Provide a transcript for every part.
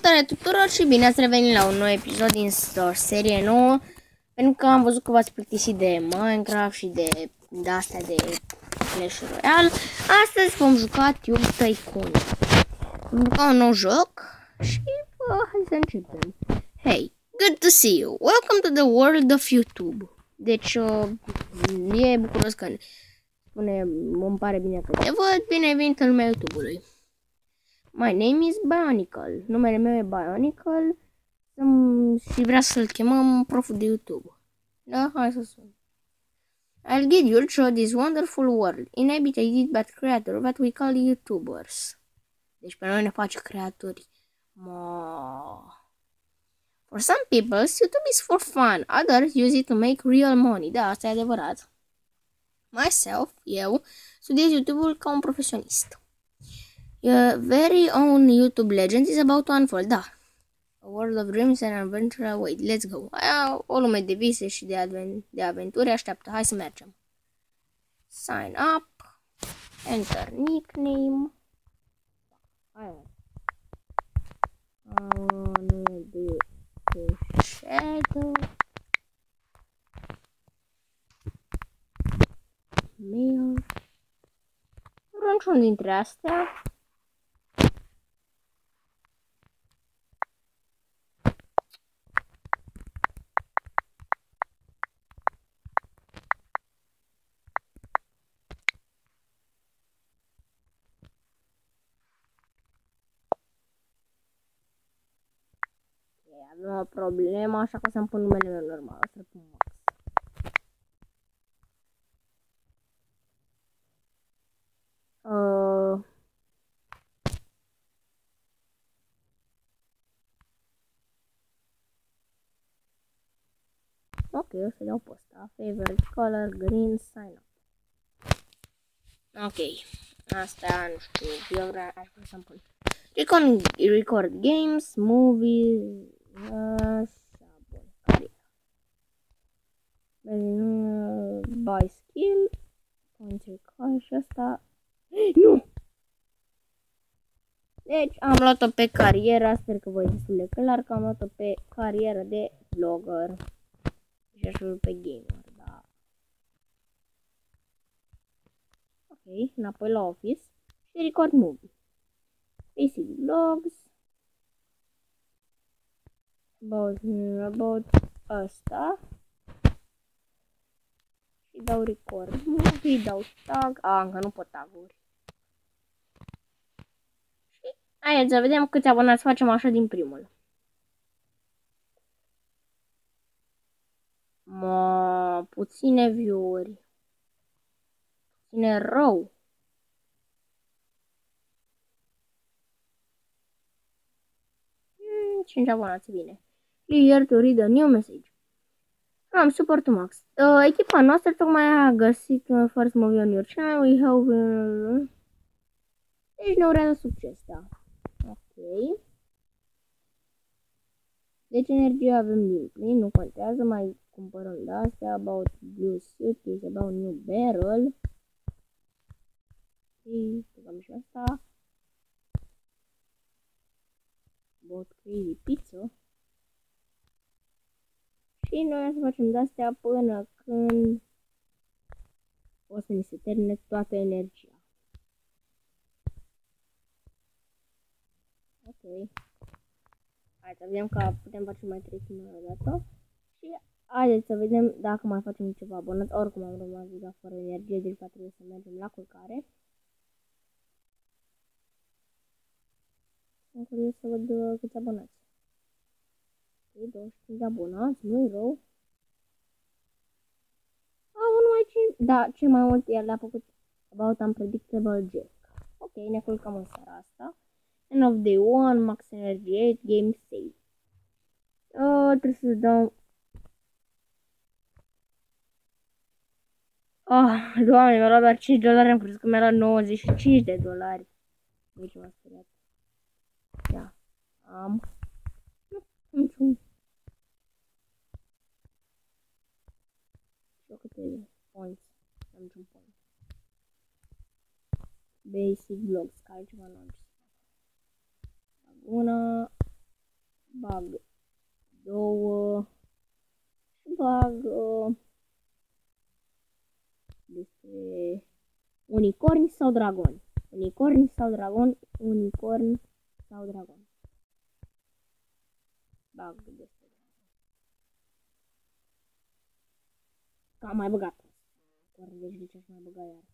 Salutare tuturor și bine ați revenit la un nou episod din serie nouă. Pentru că am văzut că v-ați plictisit de Minecraft și de astea de Clash Royale. Astăzi vom juca Tube Tycoon. Vom juca un nou joc și hai să începem. Hey, good to see you. Welcome to the world of YouTube. Deci e bucuros că spune, îmi pare bine că te văd, bine venit în lumea YouTube-ului. My name is Bionicle. Numele meu e Bionicle și vrea să-l chemăm proful de YouTube. Da, hai să sun. I'll guide you through this wonderful world, inhabited by creators that we call YouTubers. Deci pe noi ne face creatori. For some people, YouTube is for fun. Others use it to make real money. Da, asta e adevărat. Myself, eu, studiez YouTube-ul ca un profesionist. Your very own YouTube legend is about to unfold. Da. A world of dreams and adventure. Wait, let's go. O lume de vise și de aventuri așteaptă. Hai să mergem. Sign up. Enter nickname. I wanna be the shadow. Mail. Vreun dintre astea. Avem o problemă, așa că o să-mi pun numele meu normal. O să pun Max. Ok, o să dau pe ăsta. Favorite color, green, sign up. Ok. Asta, nu știu, eu aș vrea să-mi pun. Record games, movies, așa, bun, care buy skill, pointer car și asta. Nu! Deci am luat-o pe cariera, sper că voi destul de clar că am luat-o pe carieră de vlogger. Și aș pe gamer, da. Ok, înapoi la office și record movie. Basic vlogs. About asta. Și dau record movie, dau tag. Încă nu pot tag-uri. Și haideți să vedem câți abonați facem așa din primul. Puține view-uri. Puține rău. Cinci abonați, bine. Click here to read a new message. Am support to Max. Echipa noastră tocmai a găsit first movie on your channel. We have... Deci ne urează succes, da. Ok. Deci energie avem din plin, nu contează, mai cumpărăm de astea. About blue suit, is about new barrel. Și băgăm și asta. About crazy pizza. Și noi o să facem de astea până când o să ni se termine toată energia. Ok. Hai să vedem că putem face mai 3 filme o dată. Și haideți să vedem dacă mai facem ceva abonat. Oricum am rămas deja fără energie, deci va trebui să mergem la culcare. Sunt curios să văd câți abonați. 25 de abonați, nu-i rău. Numai 5. Da, ce mai mult el a făcut about unpredictable Jack. Ok, ne culcăm în seara asta. End of day 1, max energy 8, game save. Trebuie să dau... Doamne, mi-a luat doar 5 dolari, am crezut că mi-a luat 95 de dolari. Deci m-a speriat. Ia, am... niciun... Și câte points? Am niciun point. Basic vlogs, care ceva nu am ce să fac. Una... Unicorn sau dragon? Unicorn sau dragon? Unicorn sau dragon? Bag de asta. Că am mai băgat. Deci de ce aș mai băga iar?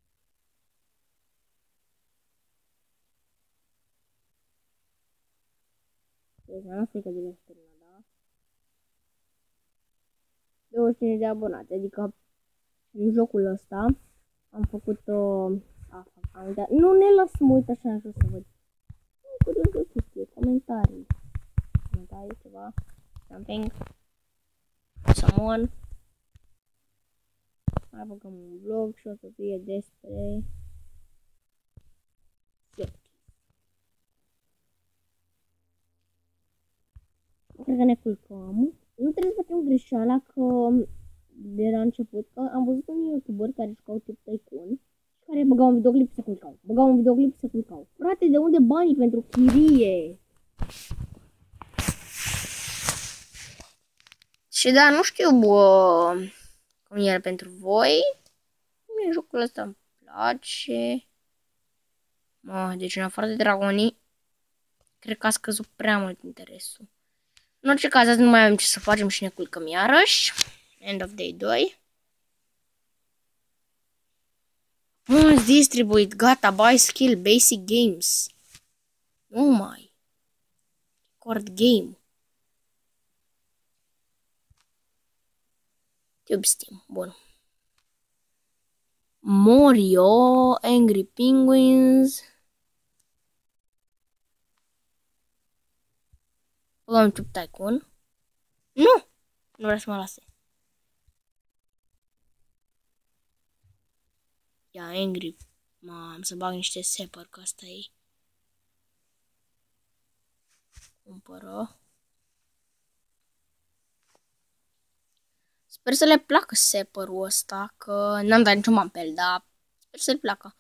Deci n-am frică de leșterina, da? 25 de abonați, adică în jocul ăsta am făcut o... am uitat. Nu ne las să mă uit așa în jos să văd. Curios de chestie, comentarii. Comentarii, ceva. Something. Someone. Mai băgăm un vlog și o să fie despre... Cred că ne culcăm. Nu trebuie să facem greșeala că de la început, că am văzut unii youtuberi care jucau Tube Tycoon și care băgau un videoclip și se culcau. Băgau un videoclip și se culcau. Frate, de unde banii pentru chirie? Și da, nu știu, bă, cum e pentru voi. Mie jocul ăsta îmi place. Deci în afară de dragonii, cred că a scăzut prea mult interesul. În orice caz, azi nu mai avem ce să facem și ne culcăm iarăși. End of day 2. Distribute, gata, buy skill, basic games. Nu mai. Record game. Tube Steam, bun. Mario, Angry Penguins. Băgăm Tube Tycoon. Nu! Nu vrea să mă lase. Ia, Angry. Am să bag niște sepăr, că asta e. Cumpără. Sper să le placă sepărul ăsta, că n-am dat niciun bani pe el, dar sper să le placă.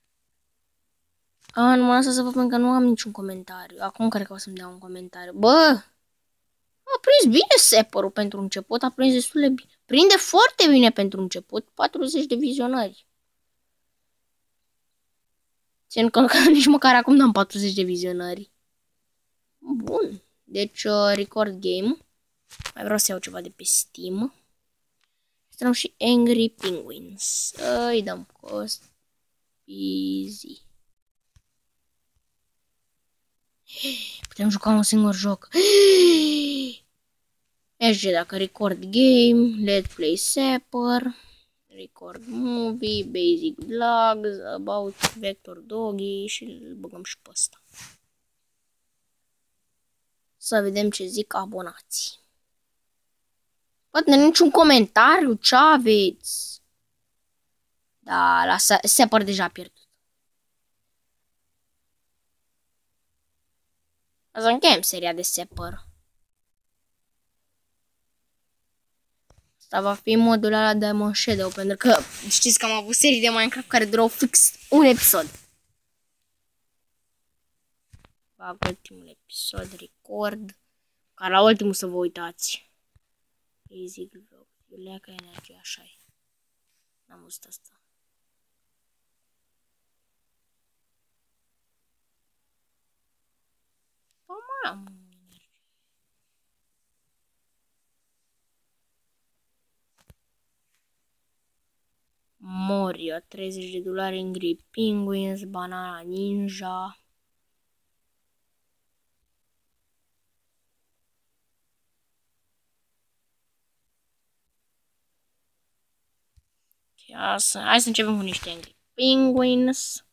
Nu mă lasă să văd pentru că nu am niciun comentariu. Acum cred că o să-mi dea un comentariu. Bă! A prins bine sepărul pentru început, a prins destul de bine. Prinde foarte bine pentru început, 40 de vizionări. Țin că nici măcar acum n-am 40 de vizionări. Bun. Deci, record game. Mai vreau să iau ceva de pe Steam. Stăm și Angry Penguins. Îi dăm cost. Easy. Putem juca un singur joc. Merge dacă record game, let's play separ, record movie, basic vlogs, about vector doggy și îl băgăm și pe ăsta. Să vedem ce zic abonații. Bă, nu niciun comentariu, ce aveți? Da, la separ deja pierdut. Să încheiem seria de separ. Asta va fi modul ăla de Diamond Shadow, pentru că știți că am avut serii de Minecraft care durau fix un episod. Bag ultimul episod, record, ca la ultimul să vă uitați. Easy vlog, iuleaca energie, așa-i. N-am văzut asta. Bă, mai am energie. Morio, 30 de dolari, Angry Penguins, Banana Ninja. Hai să începem cu niște Angry Penguins.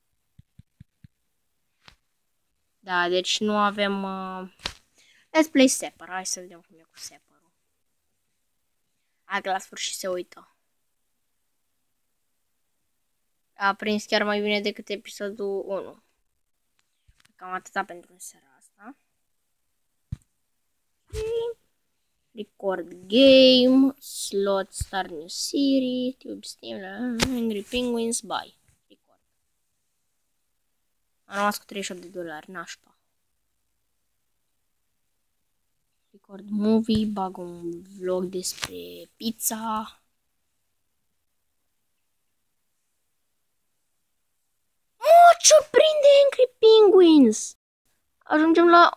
Da, deci nu avem... Let's play Separ. Hai să vedem cum e cu Separul. Hai că la sfârșit se uită. A prins chiar mai bine decât episodul 1. Cam atâta pentru seara asta. Record game, slot, start new series, Tube Steam, Angry Penguins, buy. Record. Am rămas cu 38 de dolari, nașpa. Record movie, bag un vlog despre pizza. Ce prinde Angry Penguins? Ajungem la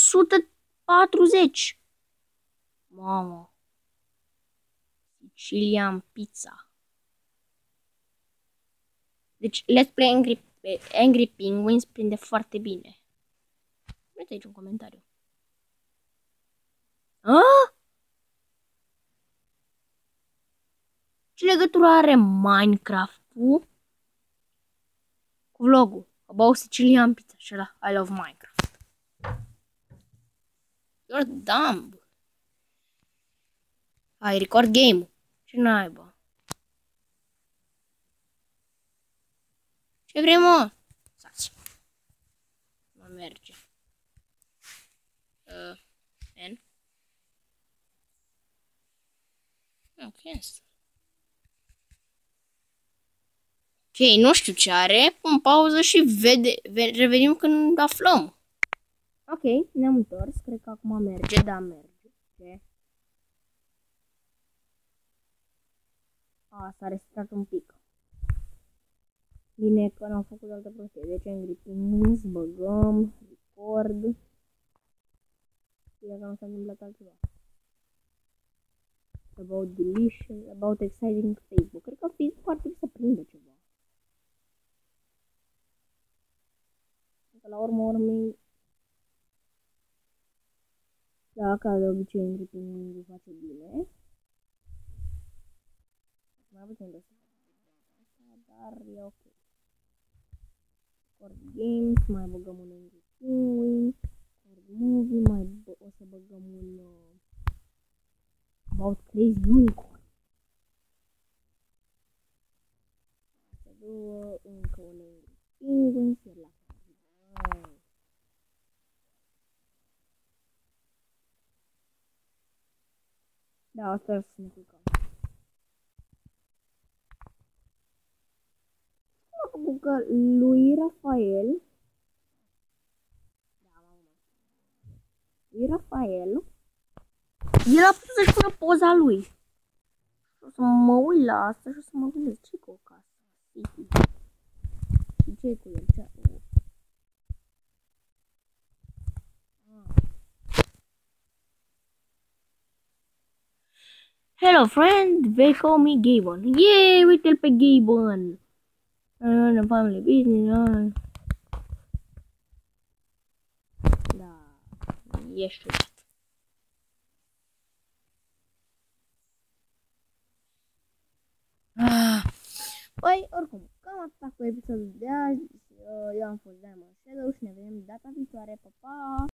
140. Mamă. Sicilian Pizza. Deci, Let's Play Angry Penguins prinde foarte bine. Uite aici un comentariu. Ce legătură are Minecraft-ul cu vlogul About Sicilian Pizza și ăla I Love Minecraft? You're dumb. Hai, record game-ul. Ce naiba? Ce vrei, mă? Sați. Mă merge. N? Ok, asta. Ok, nu știu ce are. Pun pauză și revenim când aflăm. Ok, ne-am întors. Cred că acum merge. Da, merge. Ce? S-a restat un pic. Bine că n-am făcut altă prostie. Deci Angry Penguins, băgăm, record. Bine că nu s-a întâmplat altceva. About delicious, about exciting Facebook. Cred că Facebook ar trebui să prindă ceva. Că la urmă urmei, da, ca de obicei Angry Penguins îi face bine. Mai puțin de asta, dar e ok. Record games, mai băgăm un Angry Penguins. Record movie, o să băgăm un About Crazy Unicorn. Asta două, încă un Angry Penguins, iar la da, asta să ne culcăm. Că lui Rafael, el a putut să-și pună poza lui. Și o să mă uit la asta și o să mă gândesc ce cu o casă. Ce cu el? Ce? Hello friend, they call me Gabon. Yay, uite-l pe Gabon. Family business. Da, ești ciudat. Păi, oricum, cam atât cu episodul de azi. Eu am fost Diamond Shadow și ne vedem data viitoare. Pa, pa!